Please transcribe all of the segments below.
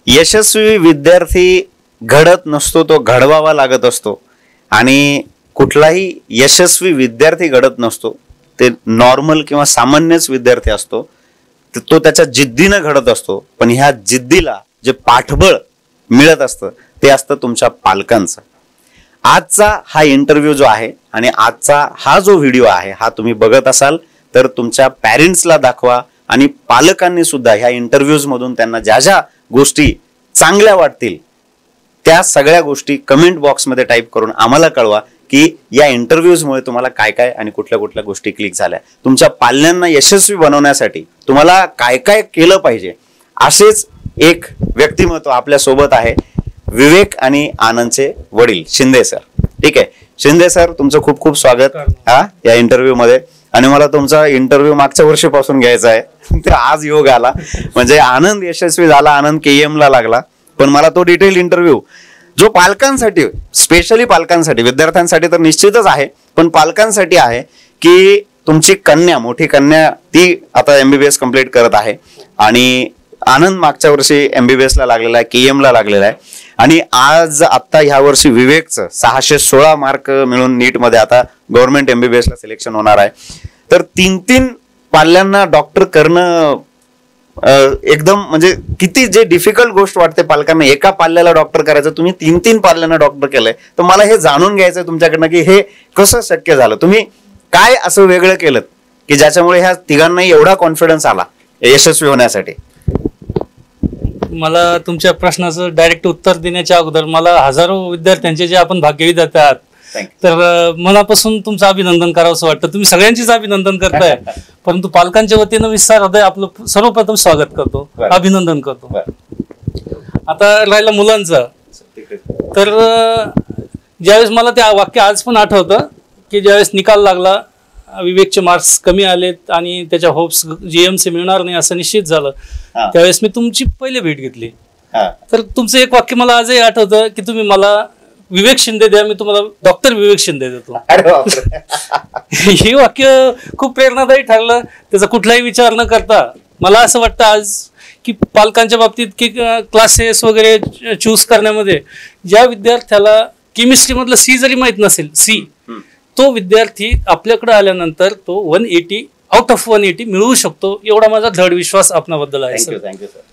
यशस्वी विद्यार्थी घडत नसतो, तो घडवावा लागत असतो. आणि कुठलाही यशस्वी विद्यार्थी घडत नसतो, ते नॉर्मल किंवा सामान्यच विद्यार्थी असतो. तो त्याच्या जिद्दीनं घडत असतो. पण ह्या जिद्दीला जे पाठबळ मिळत असतं ते असतं तुमच्या पालकांचं. आजचा हा इंटरव्ह्यू जो आहे आणि आजचा हा जो व्हिडिओ आहे हा तुम्ही बघत असाल तर तुमच्या पॅरेंट्सला दाखवा आणि पालकांनी सुद्धा ह्या इंटरव्ह्यूज मधून त्यांना ज्या ज्या गोष्टी चांगल्या वाटतील त्या सगळ्या गोष्टी कमेंट बॉक्समध्ये टाईप करून आम्हाला कळवा की या इंटरव्ह्यूजमुळे तुम्हाला काय काय आणि कुठल्या कुठल्या गोष्टी क्लिक झाल्या. तुमच्या पाल्यांना यशस्वी बनवण्यासाठी तुम्हाला काय काय केलं पाहिजे. असेच एक व्यक्तिमत्व आपल्या सोबत आहे, विवेक आणि आनंदचे वडील शिंदे सर. ठीक आहे शिंदे सर, तुमचं खूप खूप स्वागत या इंटरव्ह्यू मध्ये. आणि मला तुमचा इंटरव्ह्यू मागच्या वर्षीपासून घ्यायचा आहे, ते आज योग आला. म्हणजे आनंद यशस्वी झाला, आनंद KM ला लागला. पण मला तो डिटेल इंटरव्ह्यू जो पालकांसाठी, स्पेशली पालकांसाठी, विद्यार्थ्यांसाठी तर निश्चितच आहे, पण पालकांसाठी आहे की तुमची कन्या, मोठी कन्या, ती आता MBBS कंप्लीट करत आहे आणि आनंद मागच्या वर्षी MBBS ला लागलेला आहे, KM ला लागलेला आहे. आणि आज आता ह्या वर्षी विवेकचं 616 मार्क मिळून नीट मध्ये आता गव्हर्नमेंट MBBS ला सिलेक्शन होणार आहे. तर 3 पाल्यांना डॉक्टर करणं एकदम म्हणजे किती जे डिफिकल्ट गोष्ट वाटते पालकांना. एका पाल्याला डॉक्टर करायचं, तुम्ही 3 पाल्यांना डॉक्टर केलंय. तर मला हे जाणून घ्यायचंय तुमच्याकडनं की हे कसं शक्य झालं, तुम्ही काय असं वेगळं केलं की ज्याच्यामुळे ह्या तिघांनाही एवढा कॉन्फिडन्स आला यशस्वी होण्यासाठी. मला तुमच्या प्रश्नाचं डायरेक्ट उत्तर देण्याच्या अगोदर मला हजारो विद्यार्थ्यांचे जे आपण भाग्य विधाते आहात तर मनापासून तुमचं अभिनंदन करावंसं वाटतं. तुम्ही सगळ्यांचीच अभिनंदन करताय, परंतु पालकांच्या वतीनं मी हृदय आपलं सर्वप्रथम स्वागत करतो, अभिनंदन करतो. आता राहिला मुलांचं, तर ज्यावेळेस मला ते वाक्य आज पण आठवतं की ज्यावेळेस निकाल लागला, विवेकचे मार्क्स कमी आलेत आणि त्याच्या होप्स GMC मिळणार नाही असं निश्चित झालं, त्यावेळेस मी तुमची पहिले भेट घेतली. तर तुमचं एक वाक्य मला आजही आठवतं की तुम्ही मला विवेक शिंदे द्या, मी तुम्हाला डॉक्टर विवेक शिंदे देतो. हे वाक्य खूप प्रेरणादायी ठरलं. त्याचा कुठलाही विचार न करता मला असं वाटतं आज की पालकांच्या बाबतीत की क्लासेस वगैरे चूज करण्यामध्ये ज्या विद्यार्थ्याला केमिस्ट्री मधलं C जरी माहित नसेल, C, तो विद्यार्थी आपल्याकडे आल्यानंतर तो 180 आउट ऑफ 180 मिळवू शकतो, एवढा माझा दृढ विश्वास आपणाबद्दल आहे. Thank you sir.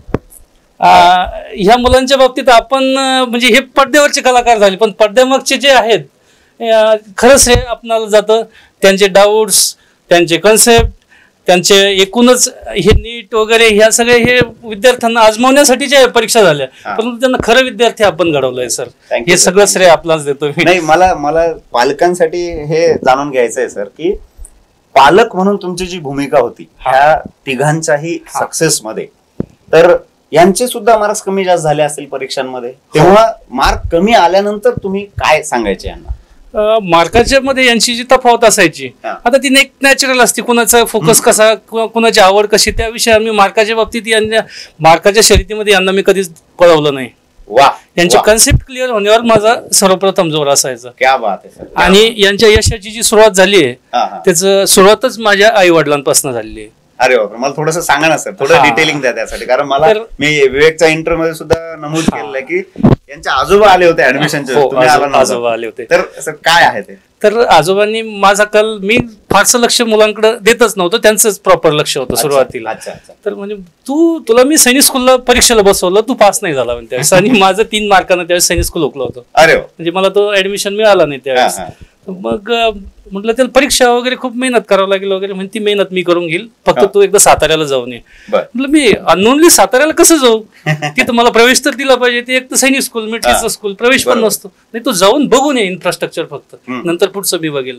ह्या मुलांच्या बाबतीत आपण म्हणजे हे पडद्यावरचे कलाकार झाले, पण पडद्यामागचे जे आहेत खरंच हे आपणाला जातं. त्यांचे डाऊट्स, त्यांचे कन्सेप्ट, त्यांचे एकूणच हे नीट वगैरे ह्या सगळे हे विद्यार्थ्यांना आजमावण्यासाठीच्या परीक्षा झाल्या, परंतु त्यांना खरं विद्यार्थी आपण घडवलंय सर. हे सगळं श्रेय आपलाच देतो मी. नाही, मला पालकांसाठी हे जाणून घ्यायचंय सर की पालक म्हणून तुमची जी भूमिका होती ह्या तिघांच्याही सक्सेस मध्ये, तर यांचे सुद्धा मार्क्स कमी जास्त झाले असतील परीक्षांमध्ये, तेव्हा मार्क कमी आल्यानंतर तुम्ही काय सांगायचे यांना? मार्काच्या मध्ये यांची जी तफावत असायची, आता ती नॅचरल असते, कुणाचा फोकस कसा, कुणाची आवड कशी, त्याविषयी आम्ही मार्काच्या बाबतीत यांना, मार्काच्या शर्यतीमध्ये यांना मी कधीच पळवलं नाही. यांचे कन्सेप्ट क्लिअर होण्यावर माझा सर्वप्रथम जोर असायचा. क्या बात आहे सर. आणि यांच्या यशाची जी सुरुवात झाली आहे त्याचं सुरुवातच माझ्या आई वडिलांपासून झालेली आहे. अरे बापरे, मला थोडंसं सांगा ना सर, थोडं डिटेलिंग द्या त्यासाठी. कारण मला मी विवेकच्या इंटरव्ह्यू मध्ये सुद्धा नमूद केलेलं आहे की यांचे आजोबा आले होते ऍडमिशनचे, आजोबा आले होते. तर सर काय आहे ते? तर आजोबांनी माझा कल, मी फारसं लक्ष मुलांकडे देतच नव्हतं, त्यांचंच प्रॉपर लक्ष होतं सुरुवातीला. तर म्हणजे तुला मी सैनिक स्कूलला परीक्षेला बसवलं, तू पास नाही झाला त्यावेळेस, आणि माझं 3 मार्कानं त्यावेळेस सैनिक स्कूल ओकलं होतं. अरे म्हणजे मला तो ऍडमिशन मिळाला नाही त्यावेळेस. मग म्हटलं त्याला परीक्षा वगैरे खूप मेहनत करावं लागेल वगैरे, म्हणजे ती मेहनत मी करून घेईल, फक्त तू एकदा साताऱ्याला जाऊन ये. म्हटलं मी अननोनली साताऱ्याला कसं जाऊ, तिथं मला प्रवेश तर दिला पाहिजे, ते एक तर सैनिक स्कूल, मिलिटरीचं स्कूल, प्रवेश पण नसतो. नाही, तू जाऊन बघून ये इन्फ्रास्ट्रक्चर फक्त, नंतर पुढचं मी बघेल.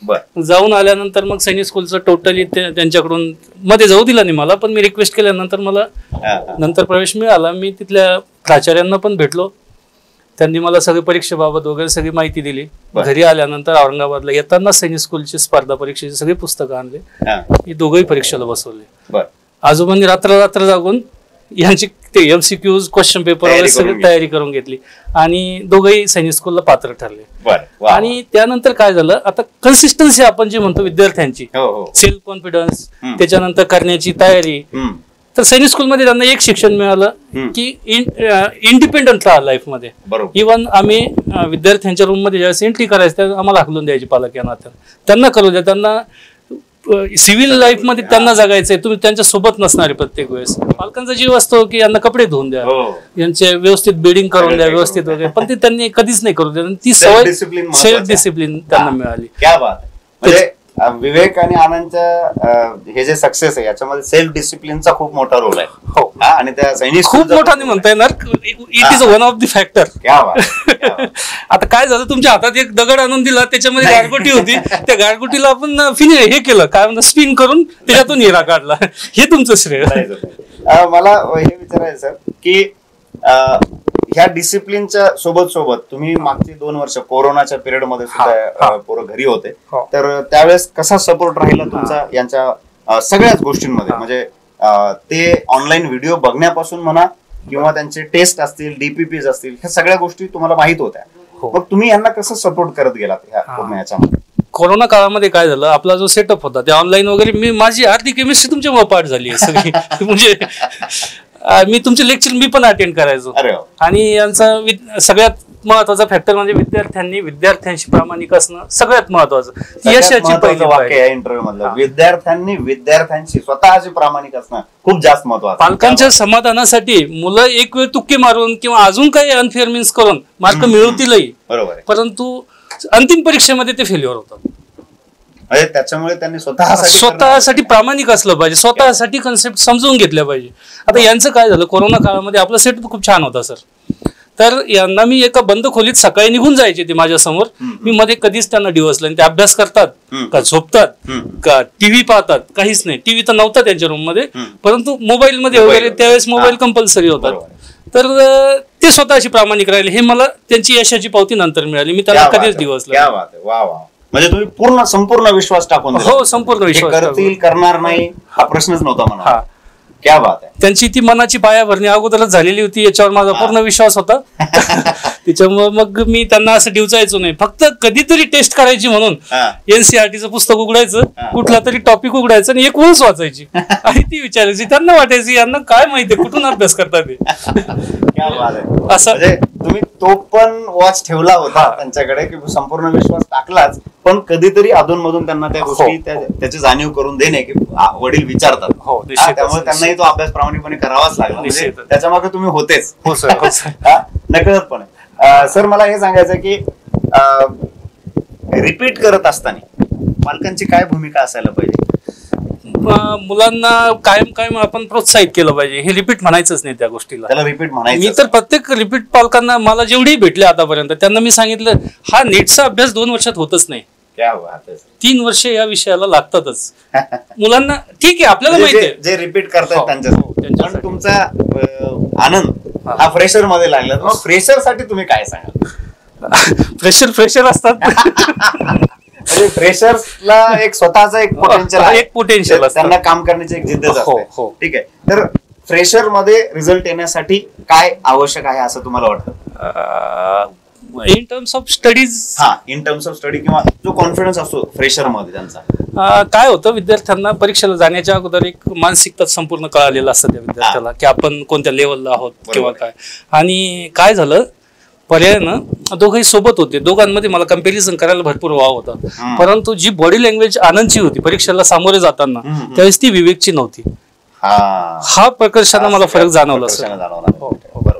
जाऊन आल्यानंतर मग सैनिक स्कूलचं टोटली त्यांच्याकडून मध्ये जाऊ दिला नाही मला, पण मी रिक्वेस्ट केल्यानंतर मला नंतर प्रवेश मिळाला. मी तिथल्या प्राचार्यांना पण भेटलो, त्यांनी मला सगळी परीक्षेबाबत वगैरे सगळी माहिती दिली. घरी आल्यानंतर औरंगाबादला येताना सैनिक स्कूलची स्पर्धा परीक्षेची सगळी पुस्तकं आणले, हे दोघंही परीक्षेला बसवले. आजोबांनी रात्र जागून यांची ते MCQs, क्वेश्चन पेपर वगैरे सगळी तयारी करून घेतली आणि दोघंही सैनिक स्कूलला पात्र ठरले. आणि त्यानंतर काय झालं, आता कन्सिस्टन्सी आपण जे म्हणतो विद्यार्थ्यांची, सेल्फ कॉन्फिडन्स, त्याच्यानंतर करण्याची तयारी, तर सैनिक स्कूलमध्ये त्यांना एक शिक्षण मिळालं की इंडिपेंडंट राहा लाईफमध्ये. इव्हन आम्ही विद्यार्थ्यांच्या रूममध्ये ज्यावेळेस एंट्री करायचं त्यावेळेस आम्हाला हाकलून द्यायची पालक यांना, त्यांना करू द्या, त्यांना सिव्हिल लाईफमध्ये त्यांना जगायचंय, तुम्ही त्यांच्या सोबत नसणारे प्रत्येक वेळेस. पालकांचा जीव असतो की यांना कपडे धुवून द्या, यांचे व्यवस्थित बेडिंग करून द्या व्यवस्थित वगैरे, पण ते त्यांनी कधीच नाही करू द्या. ती सवय सेल्फ डिसिप्लिन त्यांना मिळाली. म्हणजे विवेक आणि आनंदच्या हे जे सक्सेस आहे याच्यामध्ये सेल्फ डिसिप्लिनचा खूप मोठा रोल आहे. हो, आणि त्या सैनिक खूप मोठा नाही म्हणता येणार, it is one of the factor. आता काय झालं, तुमच्या हातात एक दगड आणून दिला, त्याच्यामध्ये गारगोटी होती, त्या गारगोटीला आपण हे केलं, काय म्हणतात, स्पिन करून त्याच्यातून हिरा काढला, हे तुमचं श्रेय. मला हे विचारायचं सर की ह्या डिसिप्लिनच्या सोबत तुम्ही मागची 2 वर्ष कोरोनाच्या पिरियड मध्ये सुद्धा पोरं घरी होते, तर त्यावेळेस कसा सपोर्ट राहिला तुमचा यांच्या सगळ्याच गोष्टींमध्ये? म्हणजे ते ऑनलाईन व्हिडिओ बघण्यापासून म्हणा किंवा त्यांचे टेस्ट असतील, डीपीपीज असतील, ह्या सगळ्या गोष्टी तुम्हाला माहित होत्या, मग तुम्ही यांना कसं सपोर्ट करत गेलात ह्या पूर्ण याच्यामध्ये? कोरोना काळामध्ये काय झालं, आपला जो सेटअप होता ते ऑनलाईन वगैरे, माझी अर्धी केमिस्ट्री तुमच्यामुळे पाठ झाली आहे सगळी. म्हणजे मी तुमचे लेक्चर मी पण अटेंड करायचो. आणि यांचा सगळ्यात महत्वाचा फॅक्टर म्हणजे विद्यार्थ्यांशी प्रामाणिक असणं सगळ्यात महत्वाचं. यशाची पहिली वाक्य या इंटरव्ह्यू मधलं, विद्यार्थ्यांशी स्वतःशी प्रामाणिक असणं खूप जास्त महत्वाचं. पालकांच्या समाधानासाठी मुलं एक वेळ तुक्के मारून किंवा अजून काही अनफेअर मीन्स करून मार्क मिळवतीलही, बरोबर, परंतु अंतिम परीक्षेमध्ये ते फेल्युअर होतात. त्याच्यामुळे त्यांनी स्वतःसाठी प्रामाणिक असलं पाहिजे, स्वतःसाठी कन्सेप्ट समजून घेतल्या पाहिजे. आता यांचं काय झालं, कोरोना काळामध्ये आपला सेट खूप छान होता सर, तर यांना मी एका बंद खोलीत सकाळी निघून जायचे ते माझ्या समोर, मी मध्ये कधीच त्यांना डिवसलं. ते अभ्यास करतात का, झोपतात का, टीव्ही पाहतात, काहीच नाही. टीव्ही तर नव्हता त्यांच्या रूम मध्ये, परंतु मोबाईल मध्ये वगैरे त्यावेळेस मोबाईल कंपल्सरी होतात. तर ते स्वतःशी प्रामाणिक राहिले, हे मला त्यांची यशाची पावती नंतर मिळाली. मी त्यांना कधीच डिवसलं. म्हणजे तुम्ही संपूर्ण विश्वास टाकून, हो, संपूर्ण विश्वास, करतील करणार नाही हा प्रश्नच नव्हता म्हणा. क्या बात आहे. त्यांची ती मनाची पायाभरणी अगोदरच झालेली होती, याच्यावर माझा पूर्ण विश्वास होता. त्याच्यामुळे मग मी त्यांना असं डिवचायचो नाही, फक्त कधीतरी टेस्ट करायची म्हणून एनसीआरटीचं पुस्तक उघडायचं, कुठला तरी टॉपिक उघडायचं आणि एक वर्ष वाचायची आणि ती विचारायची. त्यांना वाटायची यांना काय माहितीये कुठून अभ्यास करतात असं. तुम्ही तो पण वॉच ठेवला होता त्यांच्याकडे की संपूर्ण विश्वास टाकलाच, पण कधीतरी अधूनमधून त्यांना त्या गोष्टी त्याची जाणीव करून देणे की वडील विचारतात, त्यामुळे त्यांनाही तो अभ्यास प्रामाणिकपणे करावाच लागला. त्याच्या मागे तुम्ही होतेच नकळतपणे. सर मला हे सांगायचं की रिपीट करत असताना पालकांची काय भूमिका असायला पाहिजे? मुलांना कायम आपण प्रोत्साहित केलं पाहिजे. हे रिपीट म्हणायचंच नाही त्या गोष्टीला, त्याला रिपीट म्हणायचं. मी तर प्रत्येक रिपीट पालकांना मला जेवढेही भेटले आतापर्यंत त्यांना मी सांगितलं, हा नीटचा अभ्यास 2 वर्षात होतच नाही, 3 वर्ष या विषयाला लागतातच. मुलांना ठीक आहे, आपल्याला माहिती आहे जे रिपीट करतात त्यांच्या. तुमचा आनंद हा फ्रेशर मध्ये लागला, मग फ्रेशर साठी तुम्ही काय सांगा? फ्रेशर असतात म्हणजे फ्रेशर्सला एक स्वतःचा एक पोटेन्शियल त्यांना काम करण्याची एक जिद्द असते. ठीक आहे, तर फ्रेशर मध्ये रिझल्ट येण्यासाठी काय आवश्यक आहे असं तुम्हाला वाटतं? In terms of studies, in terms of study किंवा जो कॉन्फिडन्स असतो फ्रेशर मध्ये त्यांचा. काय होतं, विद्यार्थ्यांना परीक्षेला जाण्याच्या अगोदर एक मानसिकता संपूर्ण कळालेलं असतं त्या विद्यार्थ्याला की आपण कोणत्या लेवलला आहोत किंवा काय. आणि काय झालं, पर्यायानं दोघंही सोबत होते, दोघांमध्ये मला कम्पॅरिझन करायला भरपूर वाव होता, परंतु जी बॉडी लँग्वेज आनंदची होती परीक्षेला सामोरे जाताना त्यावेळेस ती विवेकची नव्हती. हा प्रकर्षानं मला फरक जाणवला सर.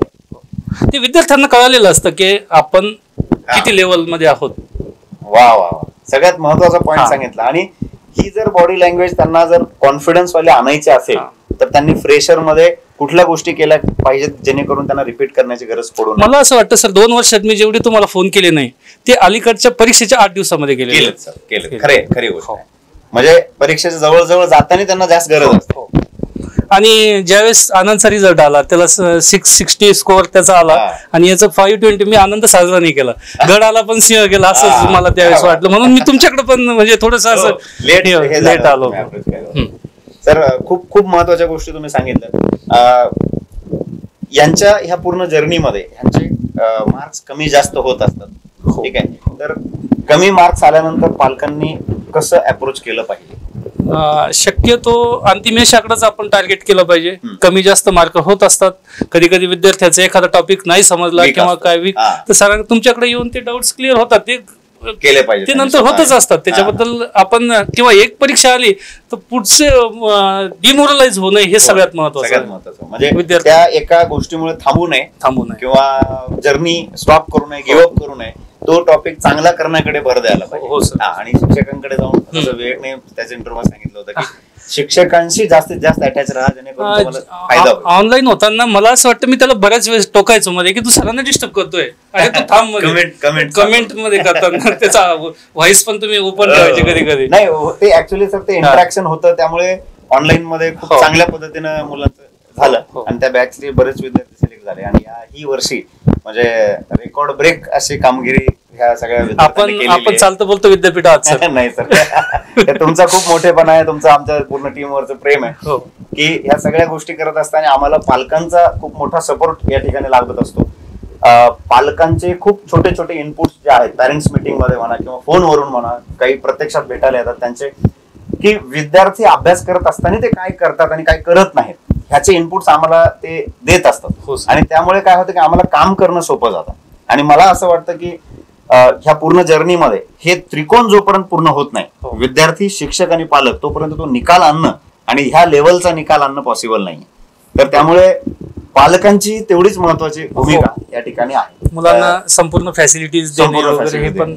ते विद्यार्थ्यांना कळालेलं असतं की आपण किती लेवल मध्ये आहोत. वा वा, सगळ्यात महत्वाचा पॉईंट सांगितला. आणि ही जर बॉडी लँग्वेज त्यांना जर कॉन्फिडन्स वाले आणायची असेल तर त्यांनी फ्रेशर मध्ये कुठल्या गोष्टी केल्या पाहिजेत जेणेकरून त्यांना रिपीट करण्याची गरज पडू नये? मला असं वाटतं सर, 2 वर्षात मी जेवढे तुम्हाला फोन केले नाही ते अलीकडच्या परीक्षेच्या 8 दिवसामध्ये केले. खरी गोष्ट. म्हणजे परीक्षेच्या जवळ जाताना त्यांना जास्त गरज असते. आणि ज्यावेळेस आनंदचा रिझल्ट आला, त्याला 660 स्कोअर त्याचा आला आणि याचं 520, मी आनंद साजरा नाही केला, गड आला पण सिंह गेला असं मला त्यावेळेस वाटलं. म्हणून मी तुमच्याकडे पण म्हणजे थोडस असं लेट आलो. तर खूप खूप महत्वाच्या गोष्टी तुम्ही सांगितल्या. यांच्या ह्या पूर्ण जर्नीमध्ये ह्यांचे मार्क्स कमी जास्त होत असतात. ठीक आहे, तर कमी मार्क्स आल्यानंतर पालकांनी कसं अप्रोच केलं पाहिजे? शक्यतो अंतिम यशाकडेच आपण टार्गेट केलं पाहिजे. कमी जास्त मार्क होत असतात, कधी कधी विद्यार्थ्याचा एखादा टॉपिक नाही समजला Weak किंवा असतो. काय वीक, तर सरांना तुमच्याकडे येऊन ते डाऊट्स क्लिअर होतात, ते केले पाहिजे ते नंतर होतच असतात. त्याच्याबद्दल आपण किंवा एक परीक्षा आली तर पुढचे डिमोरलाइज होऊ नये हे सगळ्यात महत्वाचं. म्हणजे त्या एका गोष्टीमुळे थांबू नये किंवा जर्नी स्टॉप करू नये, गिव्हअप करू नये. तो टॉपिक चांगला करण्याकडे भर द्यायला पाहिजे. आणि शिक्षकांकडे जाऊन वेळेने त्याच्या इंटरव्ह्यू सांगितलं होतं की शिक्षकांशी जास्तीत जास्त अटॅच राहा, जेणेकरून तुम्हाला फायदा होईल. ऑनलाईन होताना मला असं वाटतं मी त्याला बऱ्याच वेळेस टोकायचो मध्ये की तू सरांना डिस्टर्ब करतोय, अरे तू थांब मध्ये कमेंट मध्ये करताना त्याचा व्हॉइस पण तुम्ही ओपन ठेवायचे कधी कधी. नाही ते ऍक्च्युअली सर ते इंटरॅक्शन होतं, त्यामुळे ऑनलाईन मध्ये खूप चांगल्या पद्धतीनं मुलांचं झालं आणि त्या बॅचचे बरेच विद्यार्थी सिलेक्ट झाले. आणि ही वर्षी म्हणजे रेकॉर्ड ब्रेक अशी कामगिरी ह्या सगळ्या आपण चालतं बोलतो विद्यापीठात. नाही सर, तुमचा खूप मोठेपणा आहे, तुमचं आमच्या पूर्ण टीमवरचं प्रेम आहे की ह्या सगळ्या गोष्टी करत असताना आम्हाला पालकांचा खूप मोठा सपोर्ट या ठिकाणी लागत असतो. पालकांचे खूप छोटे छोटे इनपुट्स जे आहेत पॅरेंट्स मीटिंग मध्ये म्हणा किंवा फोनवरून म्हणा, काही प्रत्यक्षात भेटायला येतात त्यांचे, की विद्यार्थी अभ्यास करत असताना ते काय करतात आणि काय करत नाहीत ह्याचे इनपुट्स आम्हाला ते देत असतात. आणि त्यामुळे काय होतं की आम्हाला काम करणं सोपं जातं. आणि मला असं वाटतं की ह्या पूर्ण जर्नीमध्ये हे त्रिकोण जोपर्यंत पूर्ण होत नाही, विद्यार्थी, शिक्षक आणि पालक, तोपर्यंत तो निकाल आणणं आणि ह्या लेवलचा निकाल आणणं पॉसिबल नाही. तर त्यामुळे पालकांची तेवढीच महत्वाची भूमिका या ठिकाणी आहे. मुलांना संपूर्ण फॅसिलिटीज देणे पण.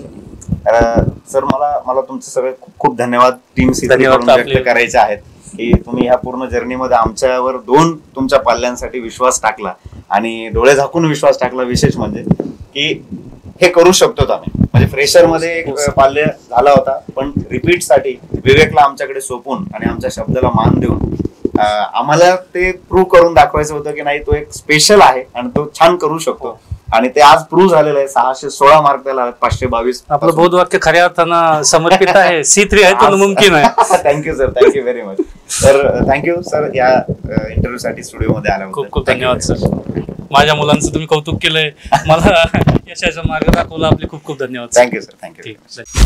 सर मला तुमचे सगळे खूप खूप धन्यवाद टीम्स व्यक्त करायचे आहेत की तुम्ही ह्या पूर्ण जर्नीमध्ये आमच्यावर 2 तुमच्या पाल्यांसाठी विश्वास टाकला आणि डोळे झाकून विश्वास टाकला. विशेष म्हणजे की हे करू शकतो आम्ही. म्हणजे फ्रेशर मध्ये एक पाल्य झाला होता, पण रिपीट साठी विवेकला आमच्याकडे सोपून आणि आमच्या शब्दाला मान देऊन आम्हाला ते प्रूव्ह करून दाखवायचं होतं की नाही, तो एक स्पेशल आहे आणि तो छान करू शकतो. आणि ते आज प्रूव्ह झालेलं आहे. 616 मार्क त्याला 522. आपलं बोधवाक्य खऱ्या अर्थानं समर्पित आहे. C3 आहे तो मुमकिन आहे. Thank you sir, thank you very much. तर थँक्यू सर या इंटरव्ह्यू साठी स्टुडिओ मध्ये आल्याबद्दल. खूप खूप धन्यवाद सर. माझ्या मुलांचं तुम्ही कौतुक केलंय, मला यशाचा मार्ग दाखवला. आपले खूप खूप धन्यवाद. Thank you sir, thank you.